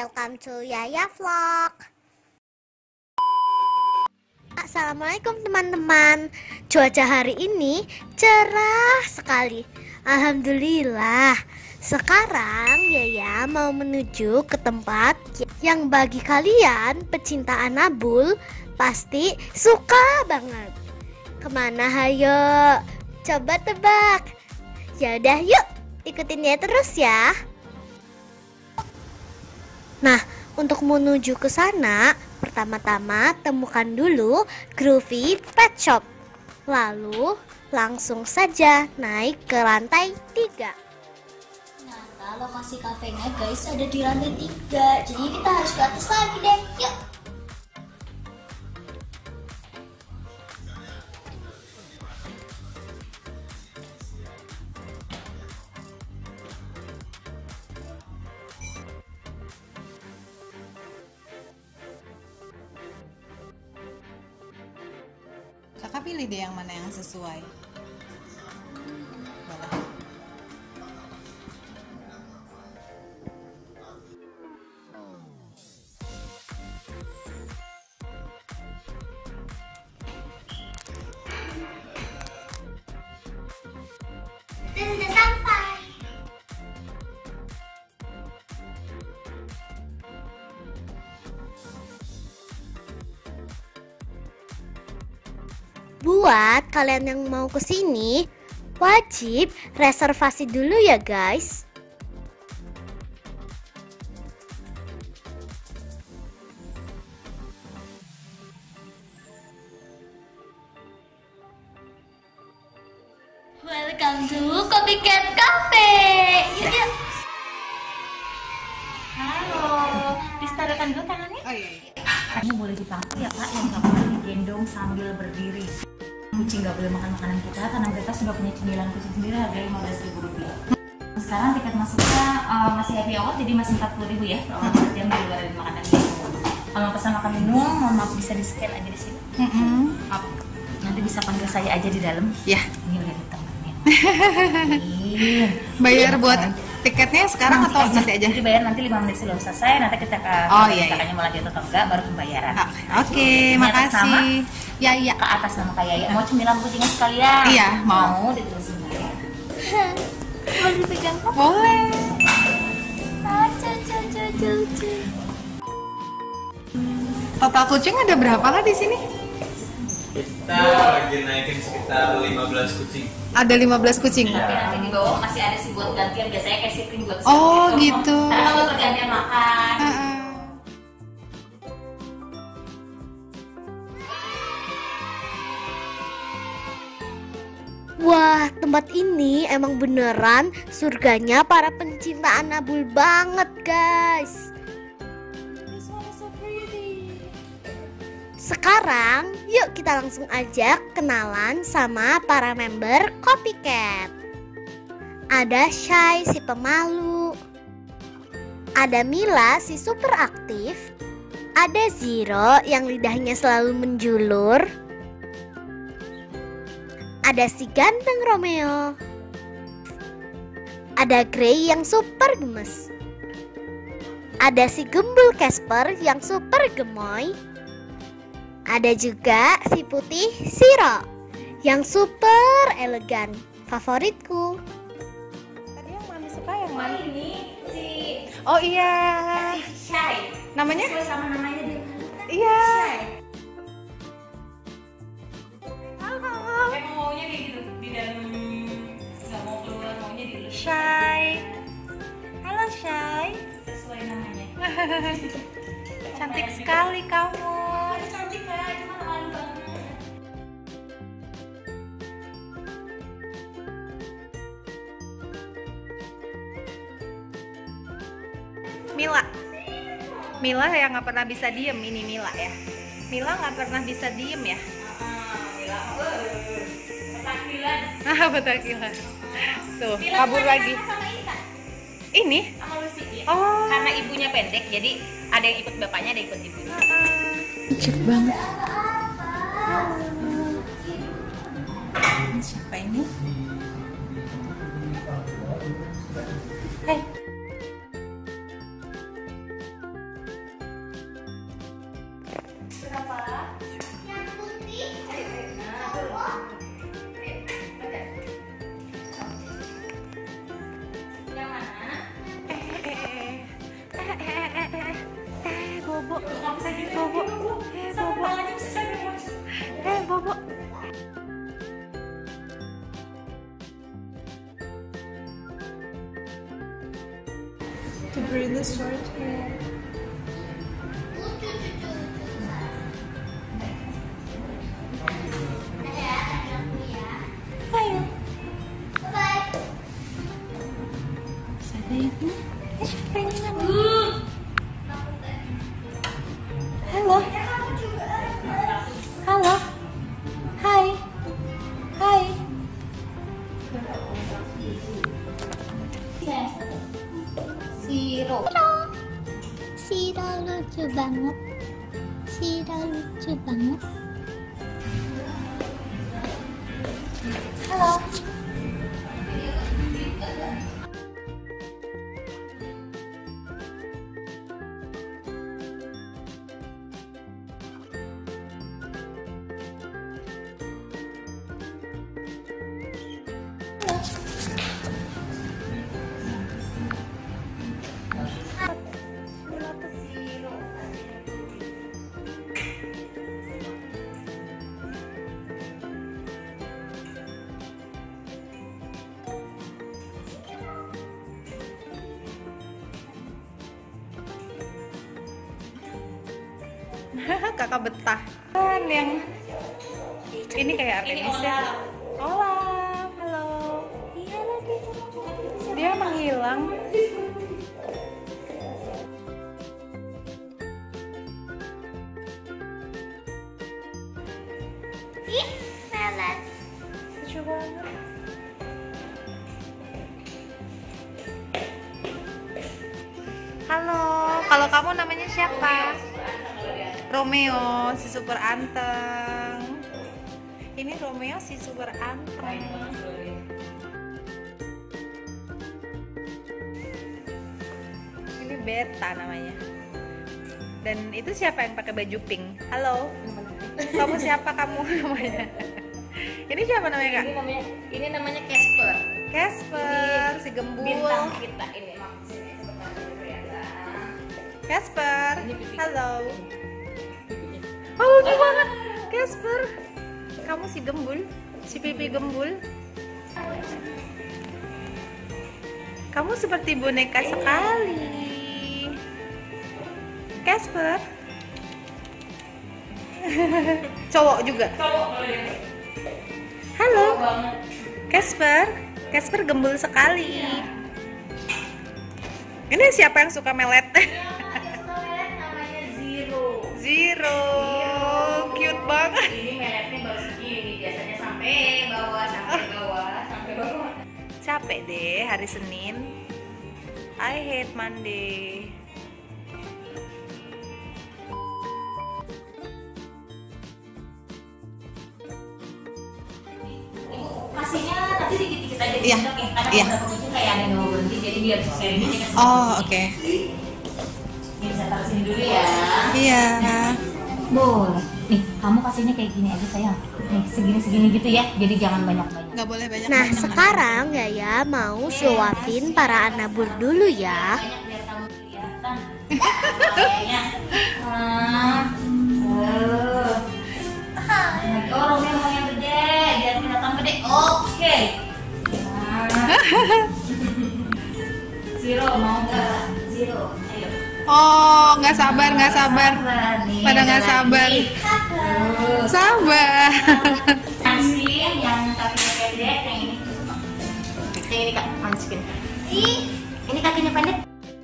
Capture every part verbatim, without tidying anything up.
welcome to Yaya Vlog. Assalamualaikum teman-teman. Cuaca hari ini cerah sekali. Alhamdulillah. Sekarang Yaya mau menuju ke tempat yang bagi kalian pecinta anabul pasti suka banget. Kemana hayo? Coba tebak. Yaudah yuk, ikutin dia terus ya. Nah, untuk menuju ke sana, pertama-tama temukan dulu Groovy Pet Shop. Lalu langsung saja naik ke lantai tiga. Nah, lokasi kafenya guys ada di lantai tiga. Jadi kita harus ke atas lagi deh. Yuk. Kakak pilih deh yang mana yang sesuai. Boleh. Dan sudah sampai. Buat kalian yang mau kesini, wajib reservasi dulu ya guys. Welcome to Copycat Cafe. Yuk, yuk. Halo. Distaruhkan dulu tangannya. Oh iya, iya. Kamu boleh dipakai ya Pak, yang nggak boleh digendong sambil berdiri. Kucing nggak boleh makan makanan kita karena mereka sudah punya cemilan kucing sendiri harga lima belas ribu rupiah. Sekarang tiket masuknya uh, masih happy hour jadi masih empat puluh ribu ya kalau empat jam di luar dari makanan ini. Kalau pesan makan minum, mohon maaf bisa di scan aja di sini. Mm -hmm. Nanti bisa panggil saya aja di dalam. Ya. Ini udah ditemenin. Bayar buat tiketnya sekarang nanti atau aja. nanti aja? Jadi bayar nanti lima menit sebelum selesai. Nanti kita ke Oh iya, kakaknya mau lanjut atau enggak baru pembayaran. Oke, okay, Ini atas nama? makasih. Ya iya. Ke atas nama kayak ya. Mau cemilan kucingnya sekalian? Iya, mau. Mau diterusin ya. Boleh dipegang kok? Boleh. Total kucing ada berapa lah di sini? Kita lagi naikin sekitar lima belas kucing. Ada lima belas kucing. Tapi nanti di bawah masih ada sih buat gantian, biasanya kayak shifting buat Oh, shifting gitu. Karena kalau pergantian makan. Uh-uh. Wah, tempat ini emang beneran surganya para pencinta anabul banget, guys. Sekarang, yuk kita langsung aja kenalan sama para member Copycat. Ada Shy, si pemalu. Ada Mila, si super aktif. Ada Zero, yang lidahnya selalu menjulur. Ada si ganteng Romeo. Ada Grey yang super gemes. Ada si gembul Casper yang super gemoy. Ada juga si putih Siro yang super elegan, favoritku. Tadi yang mana suka yang mana? Ini si Oh iya. si Shy. Namanya? Sesuai sama namanya dia. Iya. Kayak maunya kayak gitu di dalam, nggak mau keluar, maunya di dalam. Shy. Halo Shy. Sesuai namanya. Cantik sekali kamu. Cantik kan, cuma malu banget. Mila. Mila yang nggak pernah bisa diem, ini Mila ya. Mila nggak pernah bisa diem ya. Petakilan. Ah, petakilan. Tuh, Mila kabur tuh lagi. sama ini kan? Ini? Sama Lucy ya. Oh. Karena ibunya pendek, jadi ada yang ikut bapaknya, ada yang ikut ibunya. Cute banget. Siapa ini? Hai. to bring the short hair. Ayo. Bye. Sayangnya, eh siapa ini namanya? Halo. Halo. Hai. Hai. Siro. Siro lucu banget. Siro lucu banget. Halo. Kakak betah kan yang ini kayak Artemis ya. Hola, halo. Dia menghilang. Ih, meles. Lucu banget. Halo, kalau kamu namanya siapa? Romeo, si super anteng. Ini Romeo, si super anteng. Ini Beta namanya. Dan itu siapa yang pakai baju pink? Halo. Kamu siapa kamu namanya? Ini siapa namanya, Kak? Ini namanya ini namanya Casper. Casper, si gembul. Bintang kita ini. Casper, halo. Oh, lucu banget, Casper. Kamu si gembul, si pipi gembul. Kamu seperti boneka sekali, Casper. Cowok juga. Halo, Casper. Casper gembul sekali. Ini siapa yang suka melet? Namanya Zero. Zero, cute banget. Ini meletnya baru segini, biasanya sampai bawah, sampai bawah, sampai bawah. Capek deh hari Senin. I hate Monday. Kasihnya nanti dikit-dikit aja di Iya, sendok ya, karena iya. beberapa kucing kayak ada yang mau berhenti, jadi biar sharing aja kan. Oh, oke. Ini bisa taruh sini dulu ya. Iya. Boleh. Nih, kamu kasihnya kayak gini aja sayang. Nih, segini-segini gitu ya. Jadi jangan banyak-banyak. Nggak boleh banyak. Nah, sekarang Yaya mau suapin para anabul dulu ya. Banyak biar kamu kelihatan. Kayaknya. Ah. Uh. Oh, Romeo mau yang gede, biar kelihatan gede. Oke. Nah. Zero mau nggak? Zero, ayo. Oh, nggak sabar, nggak sabar. Nih, Pada nggak ada sabar. lagi. Tuh. Sabar. Manskin yang kakinya pendek, yang ini. Yang ini kak, manskin. Ih, ini kakinya pendek.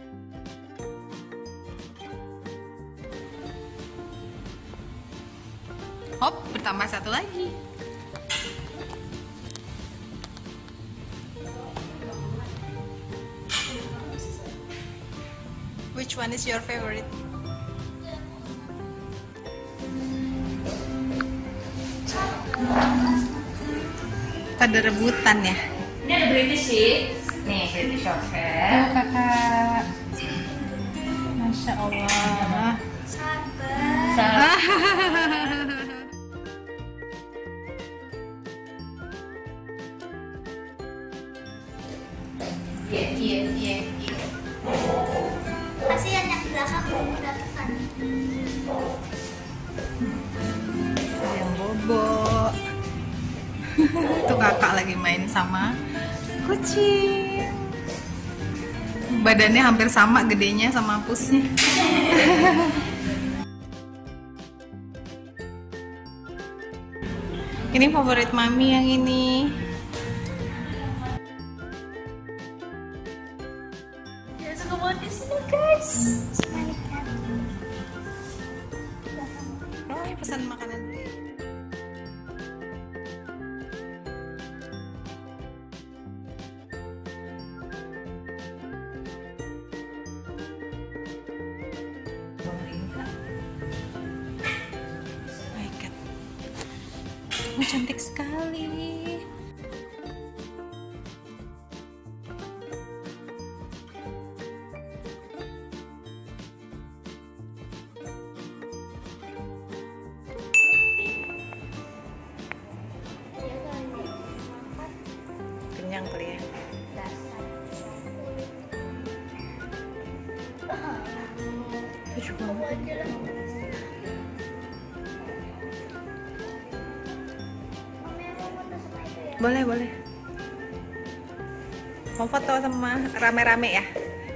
Hop, bertambah satu lagi. Which one is your favorite? Pada rebutan ya. Ini ada British sih. Nih, British short hair. Oh, kakak. Masya Allah. Sabar. Iya, iya, iya, iya. Kasihan yang belakang belum dapatkan. Yang bobo. Tuh kakak lagi main sama kucing. Badannya hampir sama gedenya sama pusnya. Ini favorit mami yang ini. Ya suka banget di sini guys. Oh, ya pesan makanan dulu. Ya. Oh, cantik sekali. Kenyang kali ya. Lucu banget. Boleh, boleh. Mau foto sama rame-rame ya?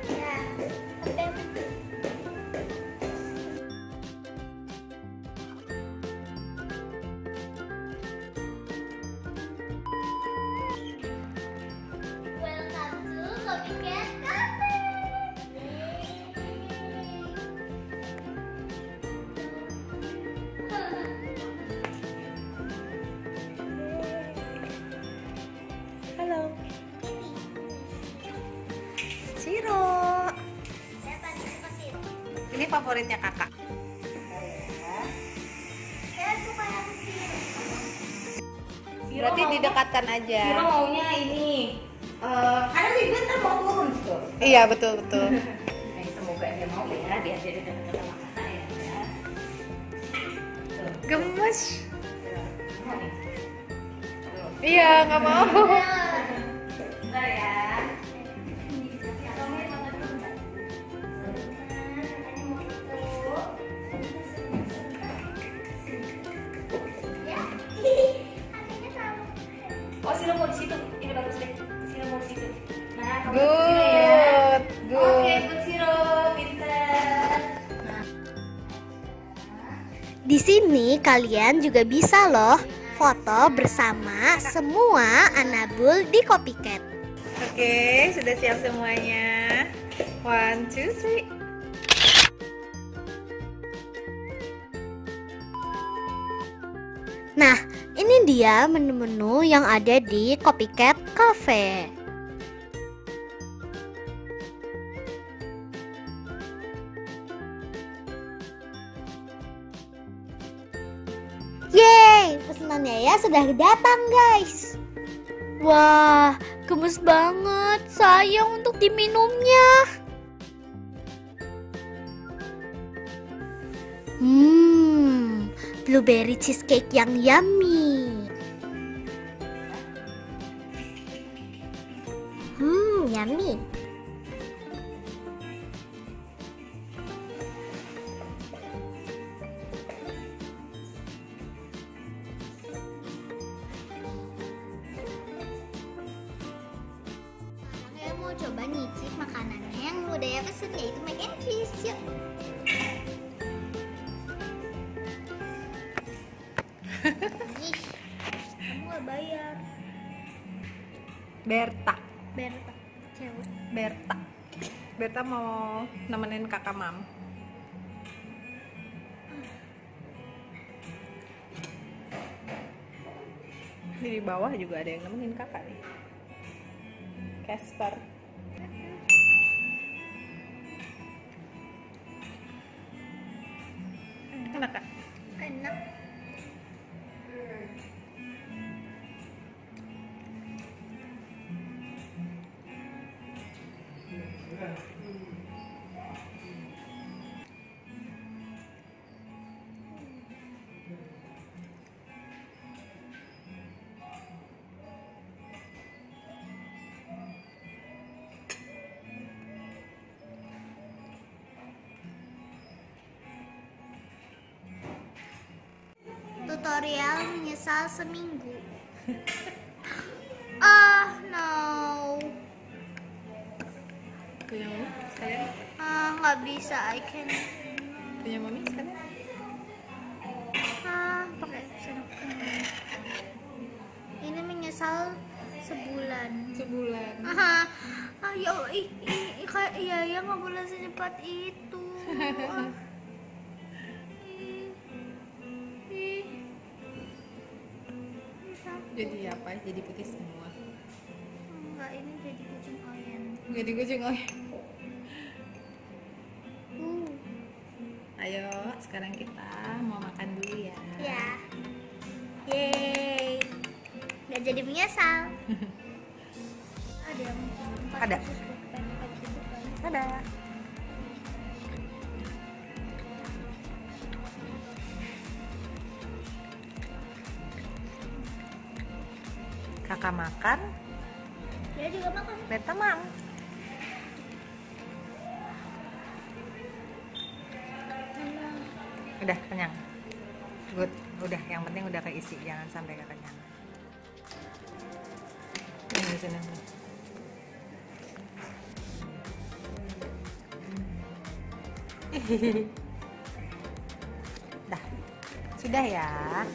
Welcome to Copycat Cafe. Halo. Siro. Siapa nih suka sih? Ini favoritnya kakak. Saya suka yang sih. Berarti didekatkan aja. Siro maunya ini. Eh, ada juga ntar mau turun tuh. Iya, betul betul. Eh, semoga dia mau ya, dia dia dekat-dekat sama kakak ya. ya. Tuh, Gemes. mau nih. Tuh. Iya, nggak mau. Bentar ya. Oh, Siro mau di situ. Ini bagus deh. Siro mau di situ. Nah, kamu di Siro ya. Good, good. Oke, buat Siro, pinter. Nah, Di sini kalian juga bisa loh foto bersama semua Anabul di Copycat. Oke, sudah siap semuanya. One, two, three. Nah, ini dia menu-menu yang ada di Copycat Cafe. Yeay, pesanannya ya sudah datang guys. Wah, gemes banget. Sayang untuk diminumnya. Hmm, blueberry cheesecake yang yummy. Hmm, yummy. Saya mau coba nyicip makanannya yang budaya pesen, yaitu mac and cheese. Yuk. Ih, kamu gak bayar. Berta. Berta, cewek. Berta. Berta mau nemenin kakak mam. Ini di bawah juga ada yang nemenin kakak nih. Casper. Enak kak? Enak. Tutorial menyesal seminggu. Ah, no. Yang nggak bisa, I can. Punya mami sekarang? Ah, pakai sendok. Ini menyesal sebulan. Sebulan. Ah, ayo, ih, ih, kayak iya ya nggak boleh secepat itu. Ah. Ih, ih. Ih, sakit. Jadi apa? Jadi putih semua. Enggak, ini jadi kucing oyen. Jadi kucing oh. Uh, Ayo, sekarang kita mau makan dulu ya. ya. Yeay. Nggak jadi menyesal. Ada yang empat Ada. ratus rupiah, empat ratus rupiah. Ada. Kakak makan, Dia juga makan. Beta mang. Udah kenyang. Good. Udah, yang penting udah keisi, jangan sampai kekenyangan. Ini sini. Dah. Sudah ya.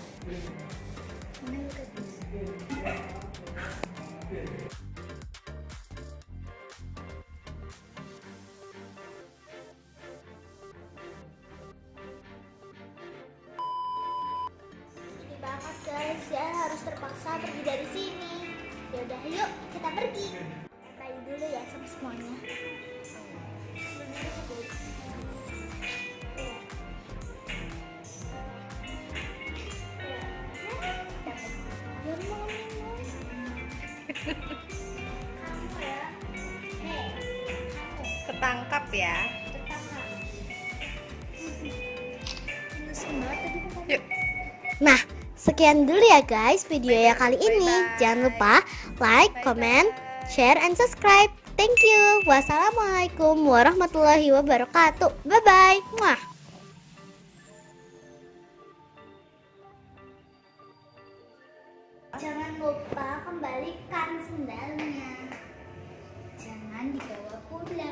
Ini banget guys, ya harus terpaksa pergi dari sini. Ya udah, yuk kita pergi. Bye dulu ya sama semuanya. Kamu ya, hei, Ketangkap ya. Yuk. Nah, sekian dulu ya guys video ya kali ini. Jangan lupa like, comment, share, and subscribe. Thank you. Wassalamualaikum warahmatullahi wabarakatuh. Bye-bye. Muah. Jangan lupa kembalikan sendalnya. Jangan dibawa pulang.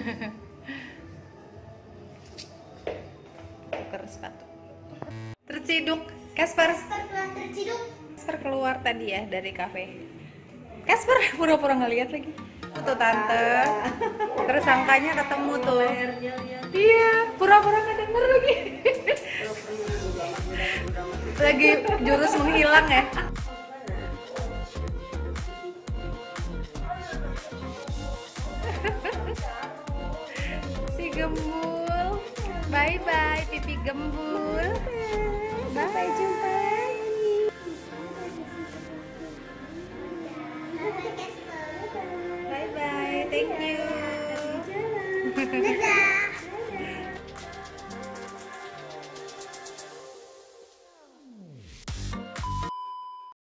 Tuker sepatu. Terciduk. Kasper. Setelah terciduk. Kasper keluar tadi ya dari kafe. Kasper pura-pura ngeliat lagi. Tuh tante. Terus angkanya ketemu tuh. Iya, pura-pura nggak denger lagi. Lagi jurus menghilang ya. Si gembul. Bye bye pipi gembul. Sampai jumpa.